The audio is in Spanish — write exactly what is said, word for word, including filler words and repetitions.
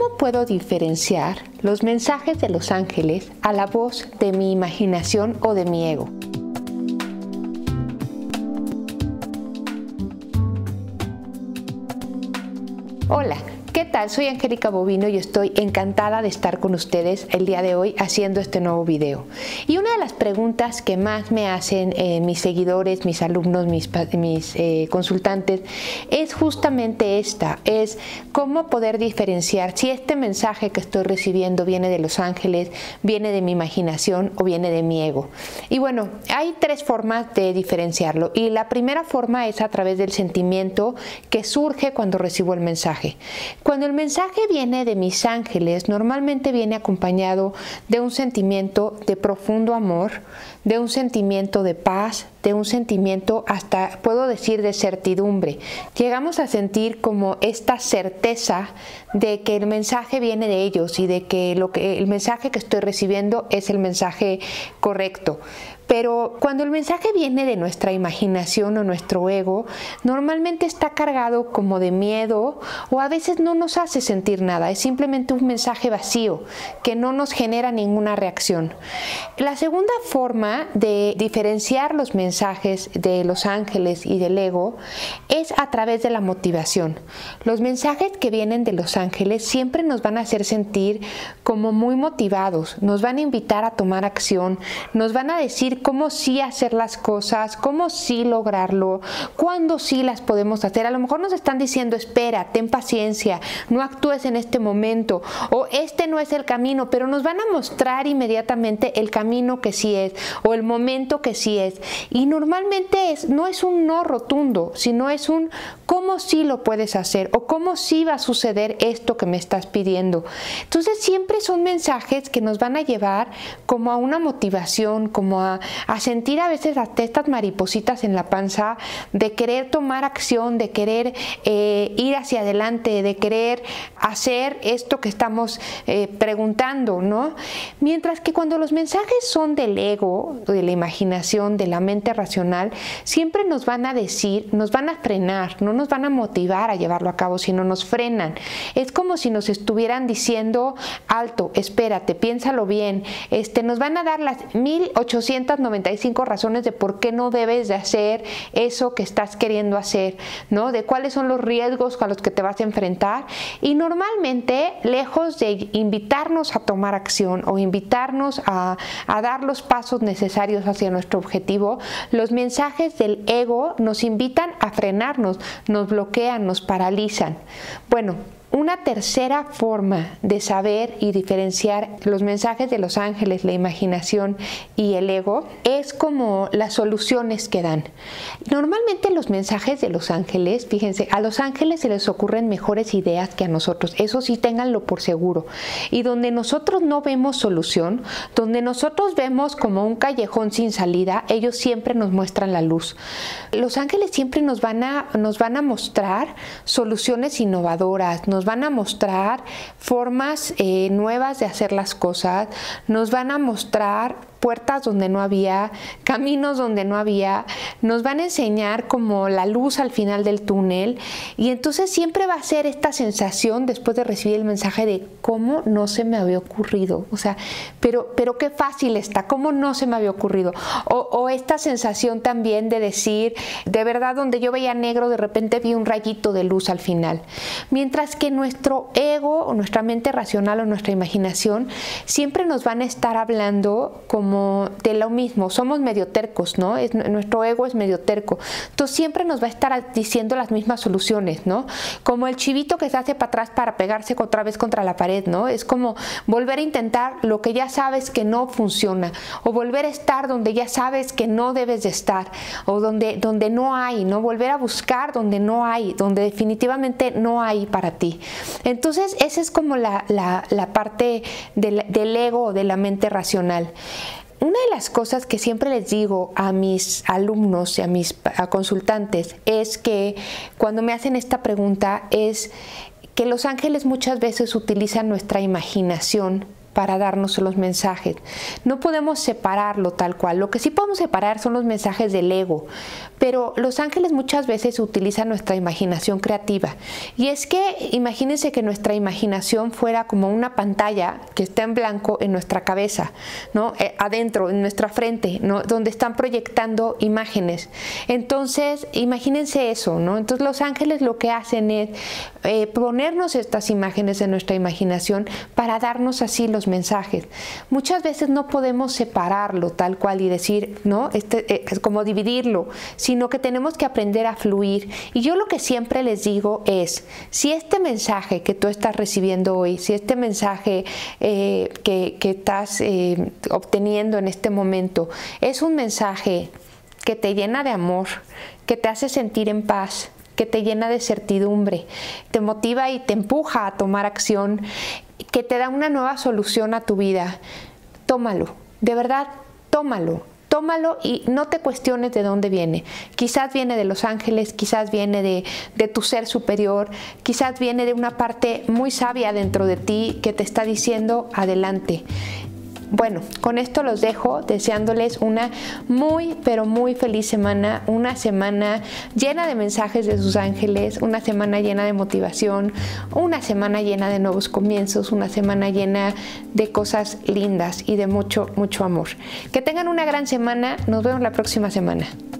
¿Cómo puedo diferenciar los mensajes de los ángeles a la voz de mi imaginación o de mi ego? Hola, ¿qué tal? Soy Angélica Bovino y estoy encantada de estar con ustedes el día de hoy haciendo este nuevo video. Y una de las preguntas que más me hacen eh, mis seguidores, mis alumnos, mis, mis eh, consultantes, es justamente esta, es cómo poder diferenciar si este mensaje que estoy recibiendo viene de los ángeles, viene de mi imaginación o viene de mi ego. Y bueno, hay tres formas de diferenciarlo y la primera forma es a través del sentimiento que surge cuando recibo el mensaje. Cuando el mensaje viene de mis ángeles, normalmente viene acompañado de un sentimiento de profundo amor, de un sentimiento de paz, de un sentimiento hasta, puedo decir, de certidumbre. Llegamos a sentir como esta certeza de que el mensaje viene de ellos y de que, lo que el mensaje que estoy recibiendo es el mensaje correcto. Pero cuando el mensaje viene de nuestra imaginación o nuestro ego, normalmente está cargado como de miedo o a veces no nos hace sentir nada. Es simplemente un mensaje vacío que no nos genera ninguna reacción. La segunda forma de diferenciar los mensajes de los ángeles y del ego es a través de la motivación. Los mensajes que vienen de los ángeles siempre nos van a hacer sentir como muy motivados, nos van a invitar a tomar acción, nos van a decir cómo sí hacer las cosas, cómo sí lograrlo, cuándo sí las podemos hacer. A lo mejor nos están diciendo, espera, ten paciencia, no actúes en este momento, o este no es el camino, pero nos van a mostrar inmediatamente el camino que sí es, o el momento que sí es. Y normalmente es, no es un no rotundo, sino es un cómo sí lo puedes hacer, o cómo sí va a suceder esto que me estás pidiendo. Entonces siempre son mensajes que nos van a llevar como a una motivación, como a a sentir a veces hasta estas maripositas en la panza de querer tomar acción, de querer eh, ir hacia adelante, de querer hacer esto que estamos eh, preguntando, ¿no? Mientras que cuando los mensajes son del ego, de la imaginación, de la mente racional, siempre nos van a decir, nos van a frenar, no nos van a motivar a llevarlo a cabo, sino nos frenan. Es como si nos estuvieran diciendo, alto, espérate, piénsalo bien, este, nos van a dar las mil ochocientas noventa y cinco razones de por qué no debes de hacer eso que estás queriendo hacer, ¿no? De cuáles son los riesgos a los que te vas a enfrentar. Y normalmente, lejos de invitarnos a tomar acción o invitarnos a, a dar los pasos necesarios hacia nuestro objetivo, los mensajes del ego nos invitan a frenarnos, nos bloquean, nos paralizan. Bueno, una tercera forma de saber y diferenciar los mensajes de los ángeles, la imaginación y el ego es como las soluciones que dan. Normalmente los mensajes de los ángeles, fíjense, a los ángeles se les ocurren mejores ideas que a nosotros, eso sí ténganlo por seguro. Y donde nosotros no vemos solución, donde nosotros vemos como un callejón sin salida, ellos siempre nos muestran la luz. Los ángeles siempre nos van a, nos van a mostrar soluciones innovadoras, nos van a mostrar formas eh, nuevas de hacer las cosas, nos van a mostrar puertas donde no había, caminos donde no había, nos van a enseñar como la luz al final del túnel y entonces siempre va a ser esta sensación después de recibir el mensaje de cómo no se me había ocurrido, o sea, pero, pero qué fácil está, cómo no se me había ocurrido, o, o esta sensación también de decir, de verdad donde yo veía negro de repente vi un rayito de luz al final, mientras que nuestro ego o nuestra mente racional o nuestra imaginación siempre nos van a estar hablando como Como de lo mismo, somos medio tercos, ¿no? Es, nuestro ego es medio terco. Entonces siempre nos va a estar diciendo las mismas soluciones, ¿no? Como el chivito que se hace para atrás para pegarse otra vez contra la pared, ¿no? Es como volver a intentar lo que ya sabes que no funciona, o volver a estar donde ya sabes que no debes de estar, o donde, donde no hay, ¿no? Volver a buscar donde no hay, donde definitivamente no hay para ti. Entonces esa es como la, la, la parte del, del ego o de la mente racional. Una de las cosas que siempre les digo a mis alumnos y a mis a consultantes es que cuando me hacen esta pregunta es que los ángeles muchas veces utilizan nuestra imaginación para darnos los mensajes. No podemos separarlo tal cual. Lo que sí podemos separar son los mensajes del ego, pero los ángeles muchas veces utilizan nuestra imaginación creativa. Y es que imagínense que nuestra imaginación fuera como una pantalla que está en blanco en nuestra cabeza, ¿no? Eh, adentro, en nuestra frente, ¿no? Donde están proyectando imágenes. Entonces, imagínense eso, ¿no? Entonces, los ángeles lo que hacen es eh, ponernos estas imágenes en nuestra imaginación para darnos así los mensajes. Muchas veces no podemos separarlo tal cual y decir, ¿no? Este, eh, es como dividirlo, sino que tenemos que aprender a fluir. Y yo lo que siempre les digo es, si este mensaje que tú estás recibiendo hoy, si este mensaje eh, que, que estás eh, obteniendo en este momento es un mensaje que te llena de amor, que te hace sentir en paz, que te llena de certidumbre, te motiva y te empuja a tomar acción, que te da una nueva solución a tu vida, tómalo, de verdad, tómalo. Tómalo y no te cuestiones de dónde viene. Quizás viene de los ángeles, quizás viene de, de tu ser superior, quizás viene de una parte muy sabia dentro de ti que te está diciendo adelante. Bueno, con esto los dejo deseándoles una muy, pero muy feliz semana, una semana llena de mensajes de sus ángeles, una semana llena de motivación, una semana llena de nuevos comienzos, una semana llena de cosas lindas y de mucho, mucho amor. Que tengan una gran semana, nos vemos la próxima semana.